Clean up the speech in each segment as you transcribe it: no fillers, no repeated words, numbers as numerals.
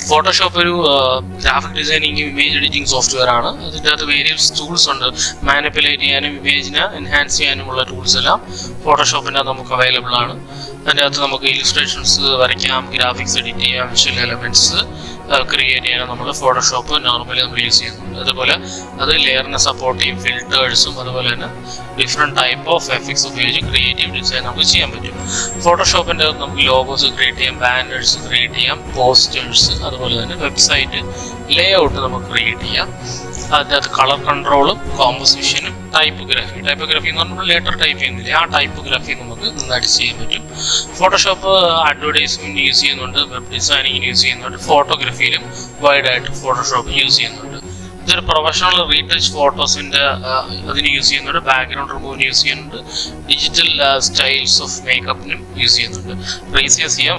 Photoshop ഒരു graphic designing image editing software ആണ്. അതിൻ്റെ അകത്ത് വേരിയസ് ടൂൾസ് ഉണ്ട്. മാനിപ്പുലേറ്റ് ചെയ്യാനും ഇമേജിനെ എൻഹാൻസ് ചെയ്യാനുമുള്ള ടൂൾസ് എല്ലാം ഫോട്ടോഷോപ്പിൻ്റെ നമുക്ക് അവൈലബിൾ ആണ്. അതിൻ്റെ അകത്ത് നമുക്ക് ഇലിസ്ട്രേഷൻസ് വരയ്ക്കാം, ഗ്രാഫിക്സ് എഡിറ്റ് ചെയ്യാം, വിഷ്വൽ എലമെൻറ്റ്സ് ക്രിയേറ്റ് ചെയ്യാനും നമ്മൾ ഫോട്ടോഷോപ്പ് നോർമലി നമ്മൾ യൂസ് ചെയ്യുന്നുണ്ട്. അതുപോലെ അത് ലെയറിനെ സപ്പോർട്ട് ചെയ്യും, ഫിൽറ്റേഴ്സും അതുപോലെ തന്നെ ഡിഫറെൻറ്റ് ടൈപ്പ് ഓഫ് എഫക്ട്സ് ഉപയോഗിച്ച് ക്രിയേറ്റീവ് ഡിസൈൻ നമുക്ക് ചെയ്യാൻ പറ്റും. ഫോട്ടോഷോപ്പിൻ്റെ അകത്ത് നമുക്ക് ലോഗോസ് ക്രിയേറ്റ് ചെയ്യാം, ബാനേഴ്സ് ക്രിയേറ്റ് ചെയ്യാം, പോസ്റ്റേഴ്സ്, അതുപോലെ തന്നെ വെബ്സൈറ്റ് ലേ ഔട്ട് നമുക്ക് ക്രിയേറ്റ് ചെയ്യാം. അതിൻ്റെ അകത്ത് കളർ കൺട്രോളും കോമ്പോസിഷനും ടൈപ്പോഗ്രഫി എന്ന് പറഞ്ഞാൽ ലേറ്റർ ടൈപ്പ് ചെയ്യുന്നില്ല, ആ ടൈപ്പോഗ്രഫി നമുക്ക് നന്നായിട്ട് ചെയ്യാൻ പറ്റും. ഫോട്ടോഷോപ്പ് അഡ്വർടൈസ്മെന്റ് യൂസ് ചെയ്യുന്നുണ്ട്, വെബ് ഡിസൈനിങ്ങിന് യൂസ് ചെയ്യുന്നുണ്ട്, ഫോട്ടോഗ്രഫിയിലും വൈഡായിട്ട് ഫോട്ടോഷോപ്പ് യൂസ് ചെയ്യുന്നുണ്ട്. ഇതൊരു പ്രൊഫഷണൽ റീടച്ച് ഫോട്ടോസിൻ്റെ അതിന് യൂസ് ചെയ്യുന്നുണ്ട്, ബാക്ക്ഗ്രൗണ്ട് റിമൂവിന് യൂസ് ചെയ്യുന്നുണ്ട്, ഡിജിറ്റൽ സ്റ്റൈൽസ് ഓഫ് മേക്കപ്പിനും യൂസ് ചെയ്യുന്നുണ്ട്. റീസൈസ് ചെയ്യാം,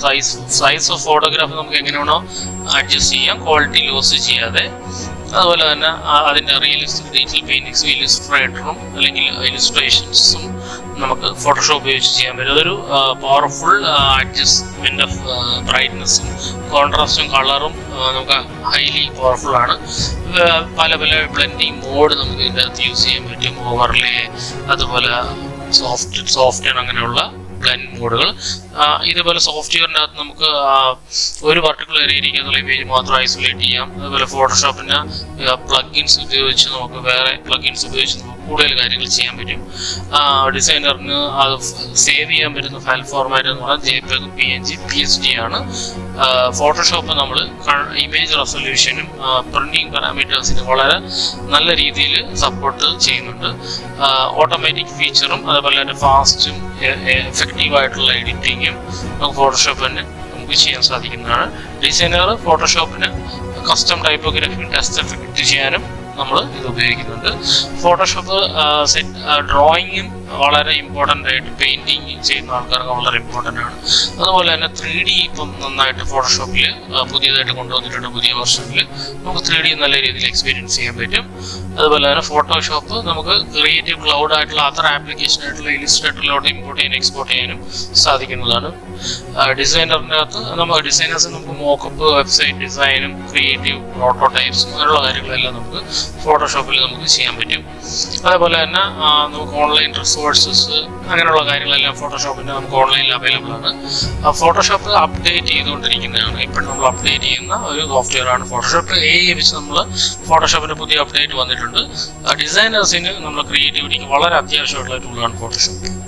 സൈസ് ഓഫ് ഫോട്ടോഗ്രാഫ് നമുക്ക് എങ്ങനെയാണോ അഡ്ജസ്റ്റ് ചെയ്യാം, ക്വാളിറ്റി ലോസ് ചെയ്യാതെ. അതുപോലെ തന്നെ അതിൻ്റെ റിയലിസ്റ്റിക് ഡിജിറ്റൽ പെയിൻറ്റിങ്സും ഇലിസ്ട്രേറ്ററും അല്ലെങ്കിൽ ഇലിസ്ട്രേഷൻസും നമുക്ക് ഫോട്ടോഷോപ്പ് ഉപയോഗിച്ച് ചെയ്യാൻ പറ്റും. അതൊരു പവർഫുൾ അഡ്ജസ്റ്റ്മെൻറ്റ് ഓഫ് ബ്രൈറ്റ്നസ്സും കോൺട്രാസ്റ്റും കളറും നമുക്ക് ഹൈലി പവർഫുൾ ആണ്. പല ബ്ലെൻഡിങ് മോഡ് നമുക്ക് ഇതിൻ്റെ അകത്ത് യൂസ് ചെയ്യാൻ പറ്റും, ഓവർലേ, അതുപോലെ സോഫ്റ്റ് അങ്ങനെയുള്ള ബ്ലെൻഡ് മോഡുകൾ. ഇതുപോലെ സോഫ്റ്റ്വെയറിൻ്റെ അകത്ത് നമുക്ക് ഒരു പർട്ടിക്കുലർ ഏരിയയ്ക്ക് എന്നുള്ള ഇമേജ് മാത്രം ഐസൊലേറ്റ് ചെയ്യാം. അതുപോലെ ഫോട്ടോഷോപ്പിൻ്റെ പ്ലഗിൻസ് ഉപയോഗിച്ച് നമുക്ക് വേറെ പ്ലഗിൻസ് ഉപയോഗിച്ച് നമുക്ക് കൂടുതൽ കാര്യങ്ങൾ ചെയ്യാൻ പറ്റും. ഡിസൈനറിന് അത് സേവ് ചെയ്യാൻ പറ്റുന്ന ഫയൽ ഫോർമാറ്റ് എന്ന് പറഞ്ഞാൽ JPEG, PNG, PSD ആണ്. ഫോട്ടോഷോപ്പ് നമ്മൾ ഇമേജ് റെസൊല്യൂഷനും പ്രിന്റിംഗ് പാരാമീറ്റേഴ്സിനും വളരെ നല്ല രീതിയിൽ സപ്പോർട്ട് ചെയ്യുന്നുണ്ട്. ഓട്ടോമാറ്റിക് ഫീച്ചറും അതുപോലെ തന്നെ ഫാസ്റ്റും എഫക്റ്റീവായിട്ടുള്ള എഡിറ്റിങ്ങും നമുക്ക് ഫോട്ടോഷോപ്പിന് നമുക്ക് ചെയ്യാൻ സാധിക്കുന്നതാണ്. ഡിസൈനർ ഫോട്ടോഷോപ്പിന് കസ്റ്റം ടൈപ്പോഗ്രഫി ടെസ്റ്റ് എഫക്റ്റ് ചെയ്യാനും നമ്മൾ ഇത് ഉപയോഗിക്കുന്നുണ്ട്. ഫോട്ടോഷോപ്പ് ഡ്രോയിങ്ങും വളരെ ഇമ്പോർട്ടൻ്റ് ആയിട്ട്, പെയിൻറ്റിങ് ചെയ്യുന്ന ആൾക്കാർക്ക് വളരെ ഇമ്പോർട്ടൻ്റ് ആണ്. അതുപോലെ തന്നെ 3D ഇപ്പം നന്നായിട്ട് ഫോട്ടോഷോപ്പിൽ പുതിയതായിട്ട് കൊണ്ടുവന്നിട്ടുണ്ട്. പുതിയ വർഷത്തിൽ നമുക്ക് 3D നല്ല രീതിയിൽ എക്സ്പീരിയൻസ് ചെയ്യാൻ പറ്റും. അതുപോലെ തന്നെ ഫോട്ടോഷോപ്പ് നമുക്ക് ക്രിയേറ്റീവ് ക്ലൗഡ് ആയിട്ടുള്ള അതർ ആപ്ലിക്കേഷൻ ആയിട്ടുള്ള ഇലിസ്ട്രേറ്ററിലോട്ട് ഇമ്പോർട്ട് ചെയ്യാനും എക്സ്പോർട്ട് ചെയ്യാനും സാധിക്കുന്നതാണ്. ഡിസൈനറിൻ്റെ അകത്ത് നമുക്ക് മോക്കപ്പ്, വെബ്സൈറ്റ് ഡിസൈനും ക്രിയേറ്റീവ് പ്രോട്ടോടൈപ്സും അങ്ങനെയുള്ള കാര്യങ്ങളെല്ലാം നമുക്ക് ഫോട്ടോഷോപ്പിൽ നമുക്ക് ചെയ്യാൻ പറ്റും. അതേപോലെ തന്നെ നമുക്ക് ഓൺലൈൻ റിസോഴ്സസ് അങ്ങനെയുള്ള കാര്യങ്ങളെല്ലാം ഫോട്ടോഷോപ്പിൻ്റെ നമുക്ക് ഓൺലൈനിൽ അവൈലബിൾ ആണ്. ഫോട്ടോഷോപ്പ് അപ്ഡേറ്റ് ചെയ്തുകൊണ്ടിരിക്കുന്നതാണ്. ഇപ്പോഴും നമ്മൾ അപ്ഡേറ്റ് ചെയ്യുന്ന ഒരു സോഫ്റ്റ്വെയർ ആണ് ഫോട്ടോഷോപ്പ്. AI വെച്ച് നമ്മൾ ഫോട്ടോഷോപ്പിൻ്റെ പുതിയ അപ്ഡേറ്റ് വന്നിട്ടുണ്ട്. ഡിസൈനേഴ്സിന് നമ്മുടെ ക്രിയേറ്റിവിറ്റിക്ക് വളരെ അത്യാവശ്യമായിട്ടുള്ള ടൂളാണ് ഫോട്ടോഷോപ്പ്.